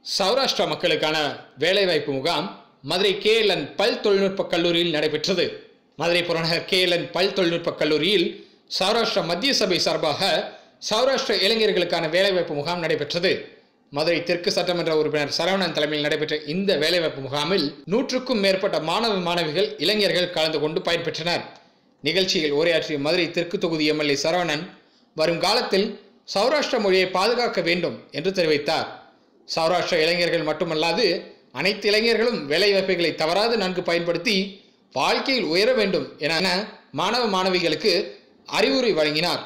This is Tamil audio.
சௌராஷ்டிரா மக்களுக்கான வேலைவாய்ப்பு முகாம் மதுரை KLN பல் தொழில்நுட்ப கல்லூரியில் நடைபெற்றது. மதுரை புறநகர் KLN பல் தொழில்நுட்ப கல்லூரியில் சௌராஷ்டிரா மத்திய சபை சார்பாக சௌராஷ்டிரா இளைஞர்களுக்கான வேலைவாய்ப்பு முகாம் நடைபெற்றது. மதுரை தெற்கு சட்டமன்ற உறுப்பினர் சரவணன் தலைமையில் நடைபெற்ற இந்த வேலைவாய்ப்பு முகாமில் 100க்கும் மேற்பட்ட மாணவ மாணவிகள் இளைஞர்கள் கலந்து கொண்டு பயன்பெற்றனர். நிகழ்ச்சியில் உரையாற்றிய மதுரை தெற்கு தொகுதி MLA சரவணன் வருங்காலத்தில் சௌராஷ்டிரா மொழியை பாதுகாக்க வேண்டும் என்று தெரிவித்தார். சௌராஷ்டிரா இளைஞர்கள் மட்டுமல்லாது அனைத்து இளைஞர்களும் வேலைவாய்ப்புகளை தவறாது நன்கு பயன்படுத்தி வாழ்க்கையில் உயர வேண்டும் என மாணவ மாணவிகளுக்கு அறிவுரை வழங்கினார்.